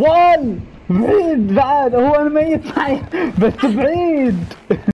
جول. بعيد بعد، هو انا ميت معي بس بعيد.